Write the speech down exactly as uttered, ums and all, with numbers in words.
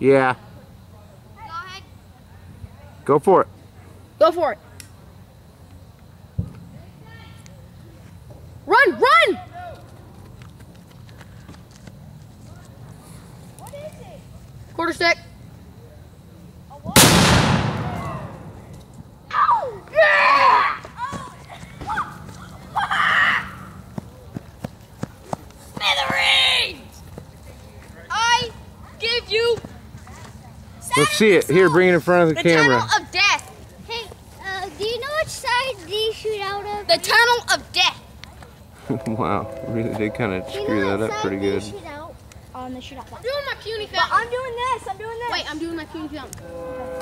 Yeah. Go ahead. Go for it. Go for it. Run, run! What is it? Quarter stick. A what? Ow! Yeah! Smithereens! I give you Let's see it. Here, bring it in front of the, the camera. tunnel of death. Hey, uh, do you know which side these shoot out of? The tunnel of death. Wow, really did kind of Do you screw know that what up side pretty they good. shoot out? On the shoot out. I'm doing my puny But fountain. I'm doing this. I'm doing this. Wait, I'm doing my puny fountain. Okay.